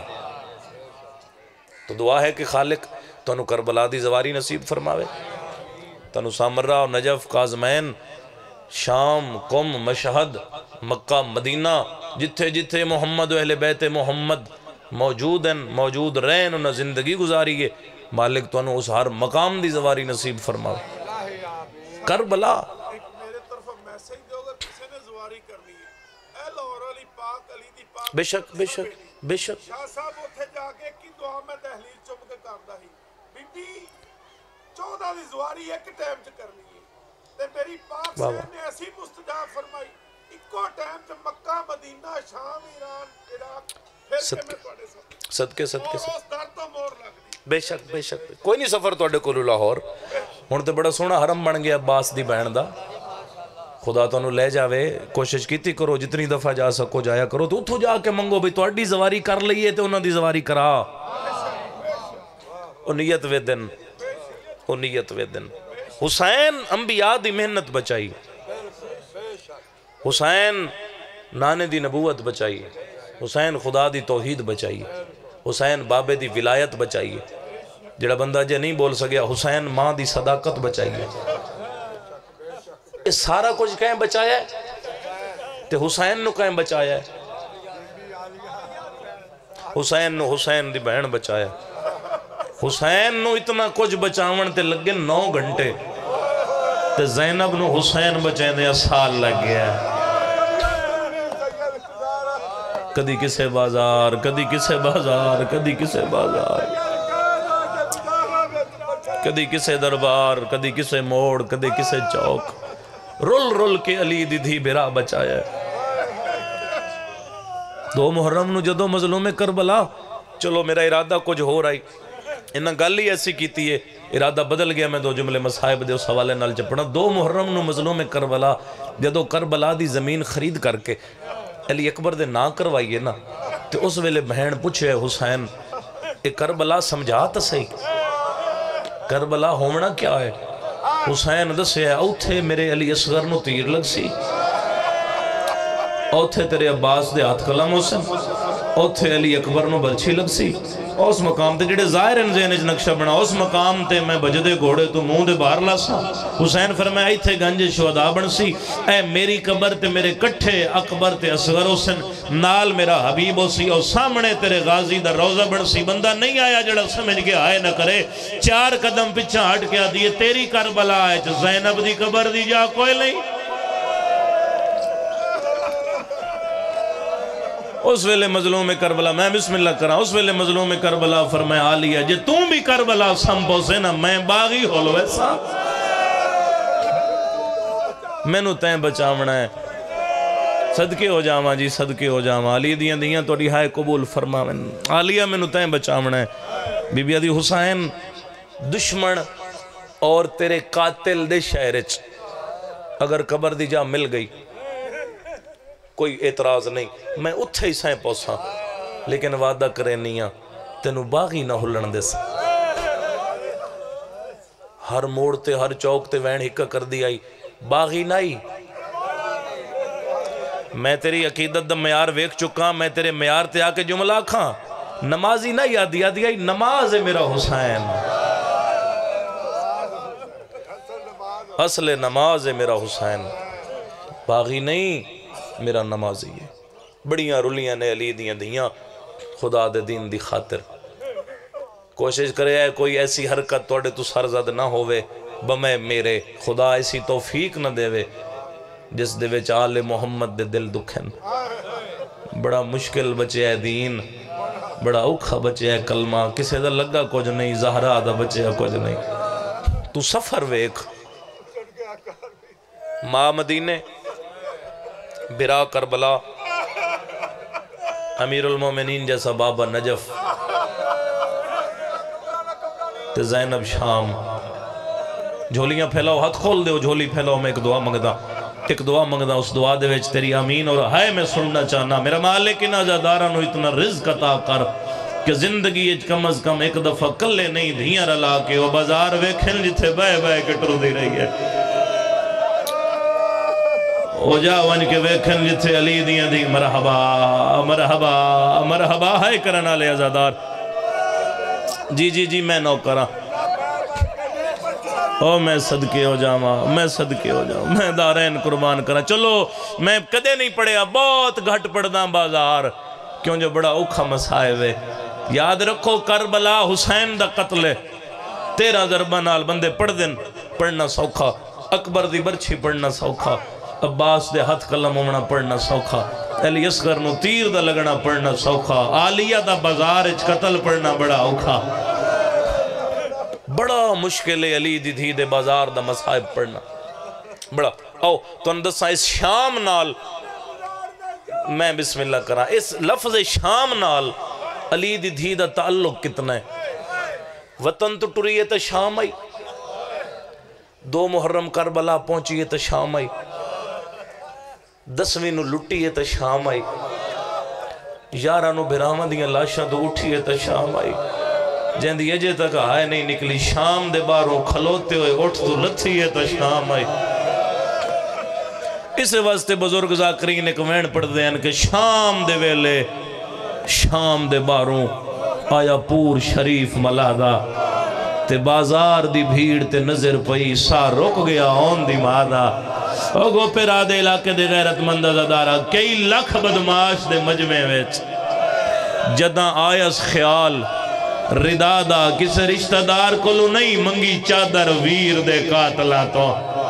تو دعا ہے کہ خالق تانوں کربلا دی زواری نصیب فرماوے، تانوں سامرہ و نجف، قازمین، شام، قم، مشہد، مکہ، مدینہ، جتھے جتھے محمد و اہل بیت محمد موجود ہیں، موجود رہن، انہیں زندگی گزاری ہے. مالک تانوں اس ہر مقام دی زواری نصیب فرماوے. کربلا میرے طرف میسیج دو گا کسی نے زواری کرنی ہے. اے لاہور علی پاک علی دی پاک بے شک بے شک بے شک. شاہ صاحب اتھے جا کے کی دعا میں دہلیز چم کے کردا ہی بی بی 14 دی زواری ایک ٹائم چ کرنی ہے تے میری پاک سے نے ایسی مستجاب فرمائی اکو ٹائم چ مکہ، مدینہ، شام، ایران، عراق پھر کے میں تواڈے ساتھ صدقے صدقے اور اس در تو مور لگ دی. بے شک بے شک. کوئی نہیں سفر توڑے کولو لاہور، ہن تے بڑا سونا حرم بن گیا عباس دی بہن دا. خدا تانوں لے جاوے، کوشش کیتی کرو جتنی دفعہ جا سکو جایا کرو. تو اتھو جا کے منگو بھئی تواڈی زواری کر لئیے تے انہاں دی زواری کرا. او نیت وے دن، او نیت وے دن. حسین انبیاء دی محنت بچائی، حسین نانے دی نبوت بچائی، حسین خدا دی توحید بچائی، حسین بابے دی ولایت بچائی. جڑا بندہ جے نہیں بول سکیا حسین ماں دی صداقت بچائی. اس سارا کچھ کہیں بچایا ہے تے حسین نو کہیں بچایا ہے. حسین نو حسین دی بہن بچایا. حسین نو اتنا کچھ بچاون تے لگے 9 گھنٹے تے زینب نو حسین بچائیں دے سال لگ گیا. کدی کسے بازار، کدی کسے بازار، کدی کسے بازار، کدی کسے دربار، کدی کسے موڑ، کدی کسے چوک. رول رول کے علی دی دھی بھرا بچایا ہے. 2 محرم نو جدو مظلوم کربلا، چلو میرا ارادہ کچھ ہو رہا ہی، انہاں گل ہی ایسی کیتی ہے، ارادہ بدل گیا. میں 2 جملے مصائب دے اس حوالے نال چپنا. 2 محرم نو مظلوم کربلا جدو کربلا دی زمین خرید کر کے علی اکبر دے نہ کروائیے نا، تو اس ویلے بہن پوچھے حسین اے کربلا سمجھا تا صحیح، کربلا ہومنا کیا ہے؟ حسین دسے اوتھے میرے علی اصغر نو تیر لگ سی، اوتھے تیرے عباس دے ہاتھ کلام ہو سن، اوتھے علی اکبر نو برچھی لگ سی. اس مقام تے جڑے ظاہر ان ذہنج نقشہ بنا، اس مقام تے میں بجدے گھوڑے تو منہ دے باہر لاسا. حسین فرمایا ایتھے گنج شہداء بن سی. اے میری قبر تے میرے کٹھے اکبر تے اصغر ہو سن، نال میرا حبیب ہو سی، اور سامنے تیرے غازی دا روزہ بن سی. بندہ نہیں آیا جڑا سمجھ کے آئے نہ کرے. 4 قدم پچھا ہٹ کے دیئے تیری کربلا ہے زینب دی قبر دی جا کوئی نہیں. اس ویلے مظلوم کربلا، میں بسم اللہ کرا، اس ویلے مظلوم کربلا فرمایا آلیا جے تم بھی کربلا سمپو سے نا میں باغی ہو لو ایسا میں نو تین بچاونا ہے. صدقے ہو جاواں جی، صدقے ہو جاواں. علی دیاں دیاں تو رہائے قبول فرماویں. آلیا میں نو تین بچاونا ہے. بی بی آدھی حسین دشمن اور تیرے قاتل دے شہرچ اگر قبر دی جا مل گئی کوئی اعتراض نہیں، میں اتھے ہی سائیں پوساں، لیکن وعدہ کرے نہیں تینو باغی نہ ہلن دے سا. ہر موڑ تے ہر چوک تے وین ہکا کر دی آئی، باغی نائی. میں تیری عقیدت دا معیار ویکھ چکا، میں تیرے معیار تے آکے جملہ کھاں نمازی نہ یادی آدھی آئی نماز ہے میرا حسین، اصل نماز ہے میرا حسین، باغی نہیں میرا نمازی ہے. بڑیاں رلیاں نے علی دیاں دیاں خدا دے دین دی خاطر. کوشش کرے ہے کوئی ایسی حرکت توڑے تو سرزد نہ ہوئے بمیں میرے، خدا ایسی توفیق نہ دے وے جس دے وچ آل محمد دے دل دکھن. بڑا مشکل بچے ہے دین، بڑا اوکھا بچے ہے کلمہ، کسے دا لگا کچھ نہیں، زہرہ دا بچے ہے کچھ نہیں. تو سفر ویک ماں مدینے، برا کربلا، امیر المومنین جیسا بابا نجف تے زینب شام. جھولیاں پھیلاؤ، ہاتھ کھول دے جھولی پھیلاؤ. میں ایک دعا منگتا ایک دعا منگدا اس دعا دے وچ تیری آمین اور ہائے میں سننا چاہنا میرا مالک ان آزاداراں نو اتنا رزق عطا کر کہ زندگی اچ کم از کم ایک دفعہ کلے نہیں دھیاں رلا کے وہ بازار ویکھن جتھے بہ بہ کے ٹردی رہی ہے او جا ون کے ویکھن جتھے علی دیاں دی مرحبا مرحبا مرحبا ہائے کرن والے آزادار جی میں نوکراں او میں صدقے ہو جاواں میں صدقے ہو جاواں میں دارین قربان کراں چلو میں کدے نہیں پڑھیا بہت گھٹ پڑھدا بازار کیوں جو بڑا اوکھا مسائب ہے یاد رکھو کربلا حسین دا قتل ہے 13 ضربہ نال بندے پڑھ دن پڑھنا سوکھا اکبر دی برچھی پڑھنا سوکھا عباس دے ہاتھ قلم ہونا پڑھنا سوکھا علی اصغر نو تیر دا لگنا پڑھنا سوکھا عالیہ دا بازار اچ قتل پڑھنا بڑا اوکھا بڑا مشکل ہے علی دی دھی دے بازار دا مصائب پڑھنا بڑا آؤ تو اندسا اس شام نال میں بسم اللہ کرا اس لفظ شام نال علی دی دھی دا تعلق کتنا ہے وطن تو ٹریے تا شام آئی 2 محرم کربلا پہنچیے تا شام آئی 10ویں نو لٹیے تا شام آئی 11 نو بھراما دیاں لاشاں تو اٹھیے تا شام آئی جہاں یہ جے تک آئے نہیں نکلی شام دے باروں کھلوتے ہوئے اٹھ تو لتھی ہے تا شام آئی اس واسطے بزرگ ذاکرین ایک وین پڑھ دے ہیں کہ شام دے ویلے شام دے باروں آیا پور شریف ملادہ تے بازار دی بھیڑ تے نظر پئی سا رک گیا آن دی مادہ اوگو پھر آدھے علاقے دے غیرت مند ازادارہ کئی لکھ بدماش دے مجمع ویچ جداں آیس خیال ردادہ کسے رشتہ دار کلو نہیں منگی چادر ویر دے قاتلہ تو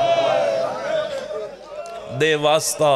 دے واسطہ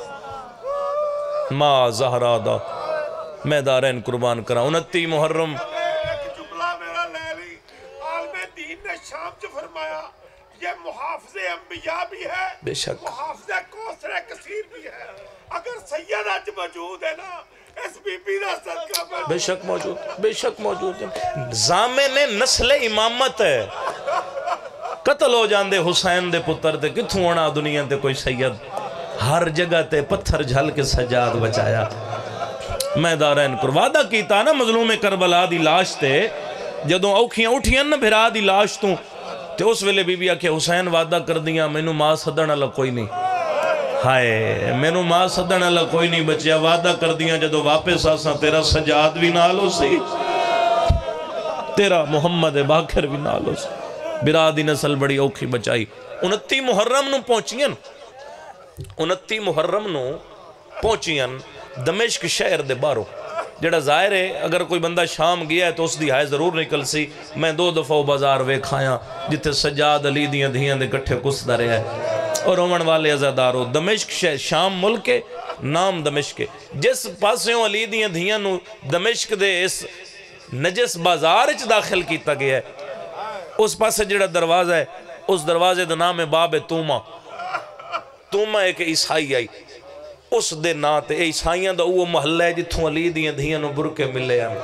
ماں زہرہ دا میں دارین قربان کرا 29 محرم ایک جملہ میرا لے لی عالم دین نے شام جو فرمایا یہ محافظ انبیاء بھی ہے بے شک محافظ کوثر کثیر بھی ہے اگر سید اج موجود ہے نا اس بی بی دا صدقہ پر بے شک موجود ہے زامن نسل امامت ہے قتل ہو جاندے حسین دے پتر تے کتھوں آنا دنیا تے کوئی سید ہر جگہ تے پتھر جھل کے سجاد بچایا میں دارین وعدہ کیتا نا مظلوم کربلا دی لاش تے جدوں اوکھیاں اٹھیاں نا بھرا دی لاش تو تے اس ویلے بی بی آکھے حسین وعدہ کر دیاں مینوں ماں سدن والا کوئی نہیں ہائے مینوں ماں سدن والا کوئی نہیں بچیا وعدہ کر دیاں جدوں واپس آساں تیرا سجاد بھی نال ہو سی تیرا محمد باقر بھی نال ہو سی برا دی نسل بڑی اوکھی بچائی 29 محرم نو پہنچیاں 29 محرم نو پہنچیاں دمشق شہر دے بارو جڑا ظاہر ہے اگر کوئی بندہ شام گیا ہے تو اس دی ہائے ضرور نکل سی میں 2 دفعہ بازار ویکھایا جتے سجاد علی دیاں دھیاں دے کٹھے کسدا رہا ہے اور رومن والے عزادارو دمشق شہر شام ملک کے نام دمشق کے جس پاسیوں علی دیاں دھیاں نو دمشق دے اس نجس بازار اچ داخل کیتا گیا ہے اس پاسے جڑا دروازہ ہے اس دروازے دا نام ہے باب توما توما ایک عیسائی آئی اس دے ناتے عیسائیاں دا وہ محلہ ہے جتھوں علی دیاں دھیاں نو برکے ملے ہیں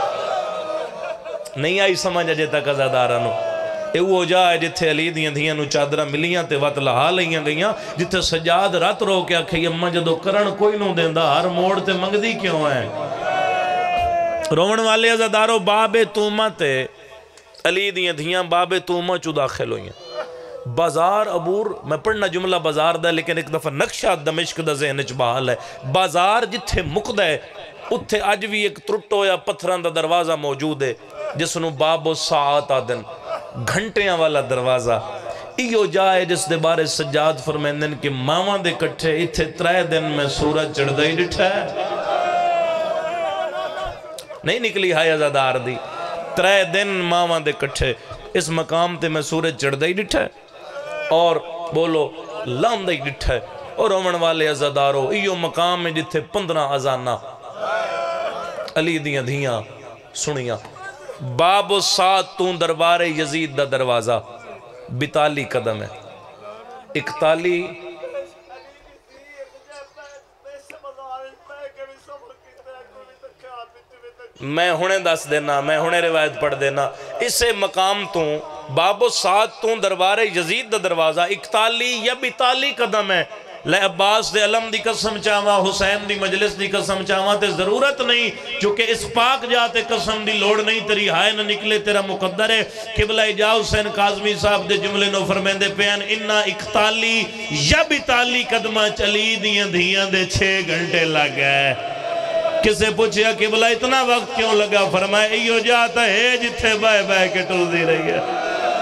نہیں آئی سمجھ اجے تک ازادارانو اے وہ جا ہے جتھے علی دیاں دھیاں نو چادرہ ملیاں تے وقت لہا لئیاں گئیاں جتھے سجاد رات رو کیا کھئی اممہ جدو کرن کوئی نو دیندہ ہر موڑ تے منگدی کیوں ہے رومن والے ازادارو باب توما تے علی دیاں دھیاں باب توما چو داخل ہوئیں بازار عبور میں پڑھنا جملہ بازار دا لیکن ایک دفعہ نقشہ دمشق دا ذہن اچ بحال ہے بازار جتھے مقدہ ہے اتھے آج بھی ایک ترٹو یا پتھران دا دروازہ موجود ہے جس نو باب و ساعت آدن گھنٹیاں والا دروازہ ایو جائے جس دے بارے سجاد فرمیندن کہ ماوان دے کٹھے اتھے 3 دن میں سورج چڑھ دائی ڈٹھا ہے نہیں نکلی ہائی ازادار دی 3 دن ماوان دے کٹھے اس مقام تے میں سورج چڑھ دائی ڈٹھا ہے اور بولو لام دائی ڈٹھا ہے اور رومن والے ازادارو ایو مقام میں جتھے 15 ازانہ علی دیاں دھیاں سنیاں باب و سات تو دربار یزید دا دروازہ 42 قدم ہے 41 میں ہونے دس دینا میں ہونے روایت پڑھ دینا اسے مقام تو باب و سات تو دربار یزید دا دروازہ 41 یا 42 قدم ہے لے عباس دے علم دی قسم چاہواں حسین دی مجلس دی قسم چاہواں تے ضرورت نہیں چونکہ اس پاک جاتے قسم دی لوڑ نہیں تیری ہائے نہ نکلے تیرا مقدر ہے قبلہ جا حسین کاظمی صاحب دے جملے نو فرمیندے پیان انہا 41 یا 42 قدمہ چلی دیاں دھیاں دے 6 گھنٹے لگ گئے کسے پوچھیا قبلہ اتنا وقت کیوں لگا فرمائے ایو جاتا ہے جتھے بائے بائے کے ٹل دی رہی ہے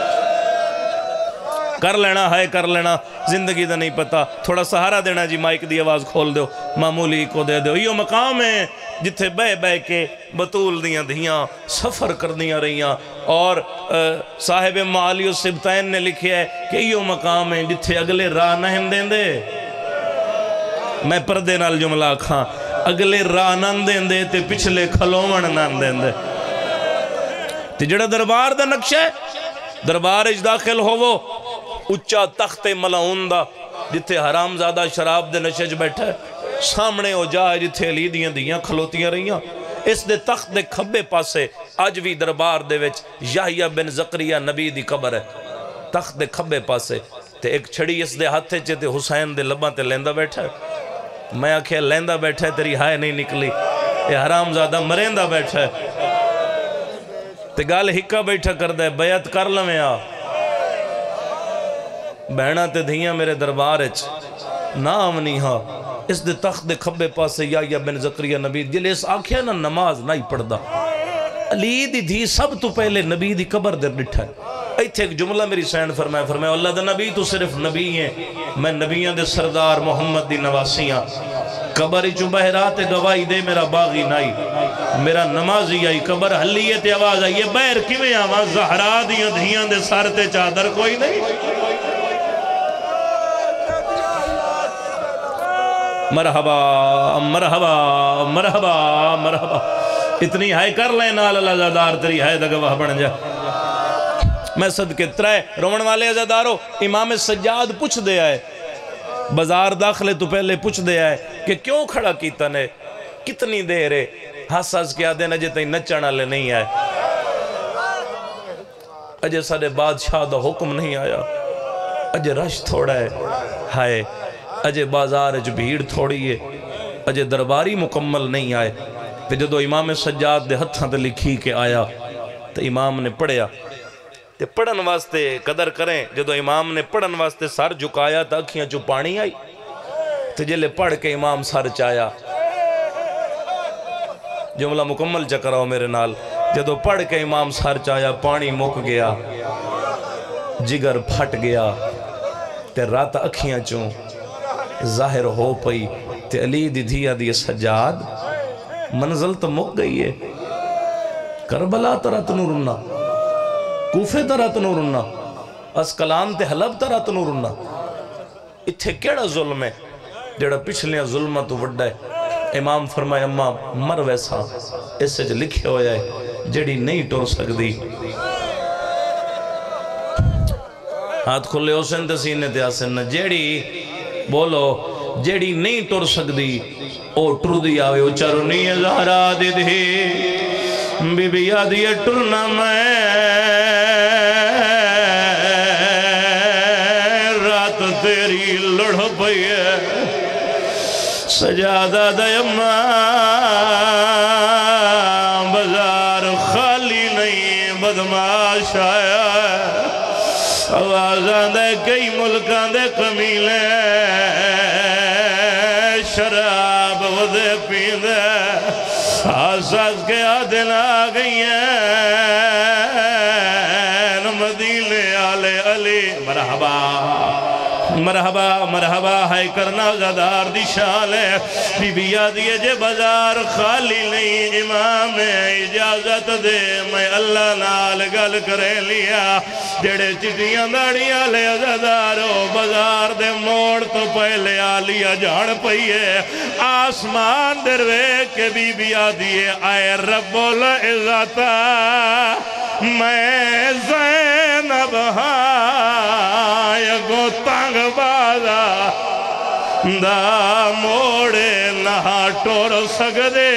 کر لینا ہے کر لینا زندگی دا نہیں پتا تھوڑا سہارا دینا جی مائک دی آواز کھول دیو معمولی کو دے دیو یہ مقام ہے جتھے بے بے کے بطول دیاں دھیاں سفر کردیاں رہیاں اور صاحب معالی و سبتین نے لکھیا ہے کہ یہ مقام ہے جتھے اگلے راہ نہ دیں دے میں پردے نال جملہ کھاں اگلے راہ نہ دیں دے تے پچھلے کھلومن نہ دیں دے تے جڑا دربار دا نقشہ ہے دربار اج داخل ہو وہ اچھا تخت ملعون دا جتھے حرام زادہ شراب دے نشج بیٹھا ہے سامنے ہو جائے جتھے علی دیاں دیاں کھلوتیاں رہیاں اس دے تخت دے کھبے پاسے آج بھی دربار دے وچ یحییٰ بن زکریا نبی دی قبر ہے تخت دے کھبے پاسے تے ایک چھڑی اس دے ہاتھے چے تے حسین دے لباں تے لیندہ بیٹھا ہے میں آکھے لیندہ بیٹھا ہے تیری ہائے نہیں نکلی اے حرام زادہ مریندہ بیٹھا ہے تے گال ہکا بیٹھا کر دے بیعت کر لمیں آ بہنا تے دھیاں میرے دربار اچ نام نہیں ہاں اس دے تخت دے کھبے پاسے یحییٰ بن زکریا نبی جلے اس آنکھیں نا نماز نہیں پڑھ دا علی دی دھی سب تو پہلے نبی دی قبر در ڈٹھا ہے ایتھے ایک جملہ میری سینڈ فرمائے اللہ دا نبی تو صرف نبی ہیں میں نبیاں دے سردار محمد دی نواسیاں قبر چو بہرات گواہی دے میرا باغی نائی میرا نمازی آئی قبر حلیت آواز آئی یہ بہر کیویں آواز زہرا دیاں دھیاں دے سارتے چادر کوئی نہیں مرحبا مرحبا مرحبا مرحبا اتنی ہائے کر لیں نال اللہ زادار تری ہائے دا گواہ بن جا میں صدقے ترائے رومن والے عزادارو امام سجاد پوچھ دے آئے بازار داخلے تو پہلے پوچھ دے آئے کہ کیوں کھڑا کیتا نے کتنی دیر ہے حساس کیا دینا جتے نچانا لے نہیں آئے اجے سارے بادشاہ دا حکم نہیں آیا اجے رش تھوڑا ہے ہائے اجے بازار اج بھیڑ تھوڑی ہے اجے درباری مکمل نہیں آئے تے جدو امام سجاد دے ہتھاں تے لکھی کے آیا تے امام نے پڑھیا تے پڑھن واسطے قدر کریں جدو امام نے پڑھن واسطے سر جھکایا تا اکھیاں چو پانی آئی تے جلے پڑھ کے امام سر چایا جملہ مکمل چکراؤ میرے نال جدو پڑھ کے امام سر چایا پانی مک گیا جگر پھٹ گیا تے رات اکھیاں چوں ظاہر ہو پئی تے علی دی دھیا دی سجاد منزل تو مک گئی ہے کربلا ترہ تنو رننا کوفے ترہ تنو رننا اسکلان تے حلب ترہ تنو رننا اتھے کیڑا ظلم ہے جڑا پچھلیاں ظلمہ تو وڈا ہے امام فرمائے اماں مر ویسا اس سے جو لکھے ہو جائے جڑی نہیں ٹور سکتی ہاتھ کھلے حسین تے سینے تے آسن جڑی بولو جیڑی نہیں ٹر سکتی او ٹر دی آوے او چرنی زہرا دی دی بی بی آدھی ٹرنا میں رات تیری لڑ پئی ہے سجادہ دیمہ بازار خالی نہیں بدماش آیا آوازاں دے کئی ملکاں دے قمیلے شراب ودے پیندے آساس کے آدھن آگئی ہیں مدینے آلے علی مرحبا مرحبا مرحبا ہے کرنا زدار دی شال ہے بی بی آدھیے جے بازار خالی نہیں امام اجازت دے میں اللہ نال گل کرے لیا جڑے چٹیاں داڑیاں لے زدارو بازار دے موڑ تو پہلے آلیا جھاڑ پئیے آسمان دروے کے بی بی آدھیے آئے رب العزتا میں زینب ہائے گو تنگ بازا دا موڑے نہ ٹور سکدے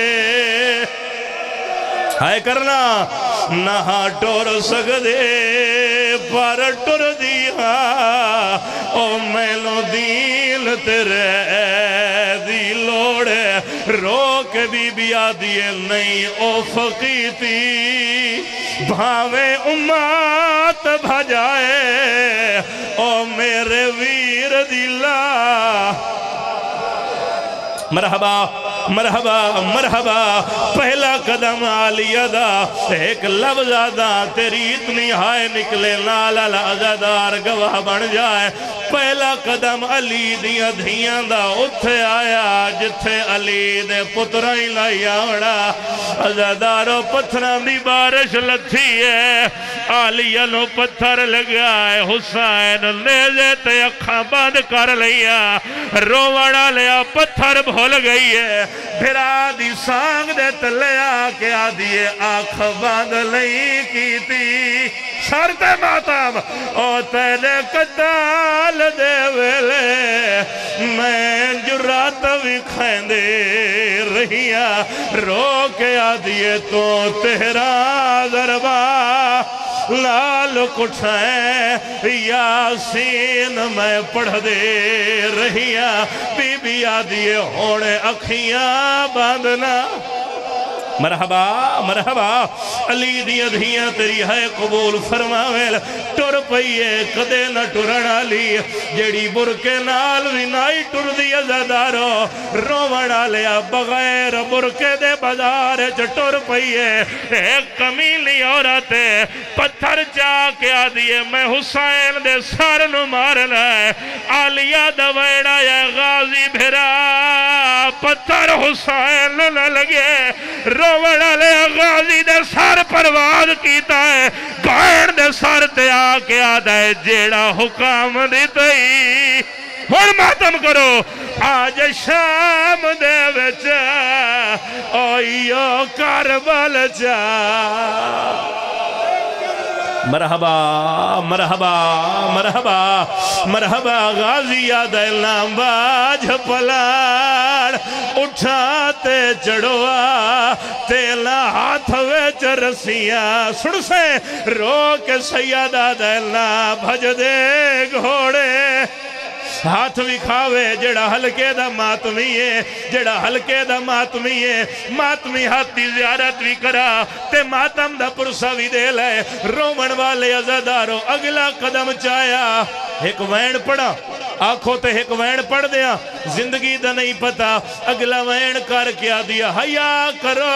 ہائے کرنا نہ ٹور سکدے پر ٹر دیا او مینو دین تیرے دی لوڑے رو کے بی بی آدھیے نہیں او فقیتی بھاویں امات بھجائے او میرے ویر دیلا مرحبا مرحبا مرحبا پہلا قدم عالیہ دا ایک لفظ دا تیری اتنی ہائے نکلے نالا لازدار گواہ بن جائے پہلا قدم علی دیا دھیاں دا اتھے آیا جتھے علی دے پترائیں لائی آوڑا ازادارو پتھران دی بارش لتھی ہے عالیہ نو پتھر لگائے حسین نیزے تے اکھاں بند کر لیا روڑا لیا پتھر بھول گئی ہے بھرا دی سانگ دے تلے آکے آدھیے آنکھ باندھ لئی کی تھی سر تے ماتم او تینے قتال دے ویلے میں جرات بھی کھائیں دے رہیا رو کے آدھیے تو تیرا ضربہ لال کٹھائیں یاسین میں پڑھ دے رہیا بی بی آدھیے ہونے اکھیاں باندھنا مرحبا مرحبا علی دی ادھیاں تیری ہے قبول فرماویل ٹر پئیے کدے نہ ٹرنا لی جیڑی برکے نال بھی نائی ٹر دی ازادارو روڑا لیا بغیر برکے دے بازار ٹر پئیے ایک کمیلی عورت پتھر چا کے آدھیے میں حسین دے سر نو مار لائے عالیہ دویڑا یا غازی بھرا پتھر حسین نہ لگے روڑا لے غازی دے سر پرواز کیتا ہے گائن دے سر تے آکے آدھا ہے جیڑا حکام دیتائی اور ماتم کرو آج شام دے وچا اوئیو کربل چا مرحبا مرحبا مرحبا مرحبا غازی آدھے لامباج پلاڑ اٹھاتے چڑھوا تیلا ہاتھ ویچ رسیاں سن سے رو کے سید آدھے لام بھج دے گھوڑے ہاتھ بھی کھاوے جڑا ہلکے دا ماتمی ہے جڑا ہلکے دا ماتمی ہے ماتمی ہاتھ دی زیارت بھی کرا تے ماتم دا پرسا بھی دے لے رومن والے عزادارو اگلا قدم چایا ایک وین پڑا آنکھوں تے ایک وین پڑھ دیا زندگی دا نہیں پتا اگلا وین کر کیا دیا حیا کرو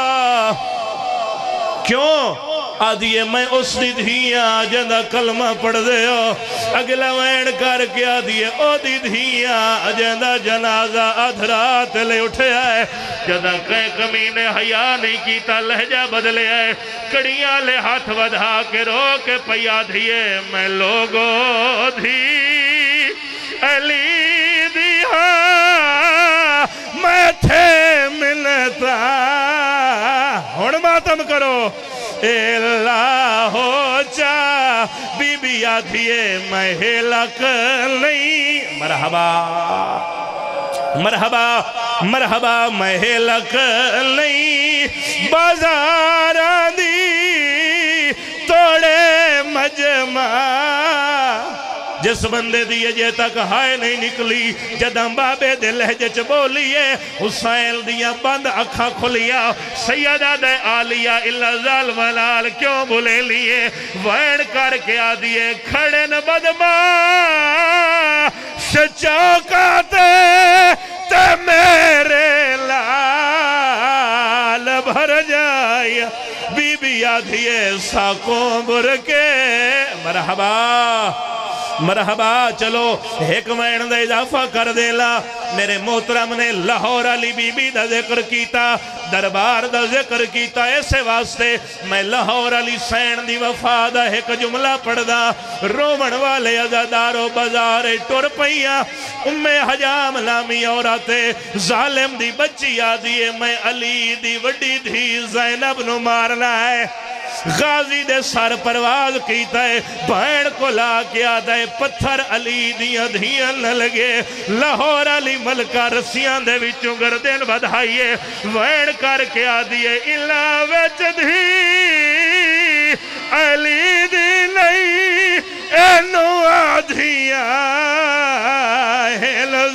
کیوں آدھیے میں اس دی دھیاں جندہ کلمہ پڑھ دے ہو اگلا وین کر کے آدھیے او دی دھیاں جندہ جنازہ ادھرات لے اٹھے آئے جندہ کہیں کمینے حیا نہیں کیتا لہجہ بدلے آئے کڑیاں لے ہاتھ ودھا کے رو کے پیا دھیے میں لوگو دھی علی دیا میں تھے ملتا ہون ماتم کرو اللہ ہو جا بی بی آدھیے میں ہلک نہیں مرحبا مرحبا مرحبا میں ہلک نہیں بازار دی توڑے مجمع جس بندے دیئے جے تک ہائے نہیں نکلی جدم بابے دے لہجے چ بولیے حسین دیا بند اکھا کھلیا سیدہ دے آلیہ اللہ ظال ولال کیوں بولے لیے وین کر کے آدھیے کھڑے ن بدما شچوکاتے تے میرے لال بھر جائے بی بی آدھیے ساکوں برکے مرحبا مرحبا چلو ایک وین دا اضافہ کر دیلا میرے محترم نے لاہور علی بی بی دا ذکر کیتا دربار دا ذکر کیتا ایسے واسطے میں لاہور علی سین دی وفا دا ایک جملہ پڑھ دا رومن والے عزادارو بازارے ٹور پئیاں حجام لامی عوراتے ظالم دی بچی آدھیے میں علی دی وڈی دھی زینب نو مارنا ہے غازی دے سر پرواز کیتا ہے بہن کو لا کے آدھا ہے پتھر علی دیا دھیاں نہ لگے لاہور علی ملکہ رسیاں دے وچوں گردن بدھائیے بہن کر کے آدھیے اللہ وچ دھی علی دی نہیں اینو آدھیاں ہل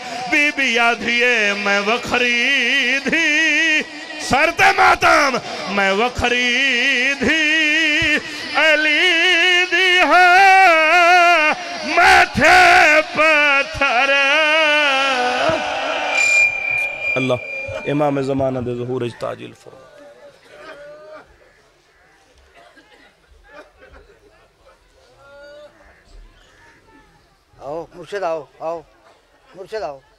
بی بی آدھیے میں وکھری دھی سر تے ماتم میں وکھری دھی علی دی ہاں ماتھے پتھر اللہ امام زمانہ دے ظہور اج تاجیل فرما آؤ مرشد آؤ مرشد آؤ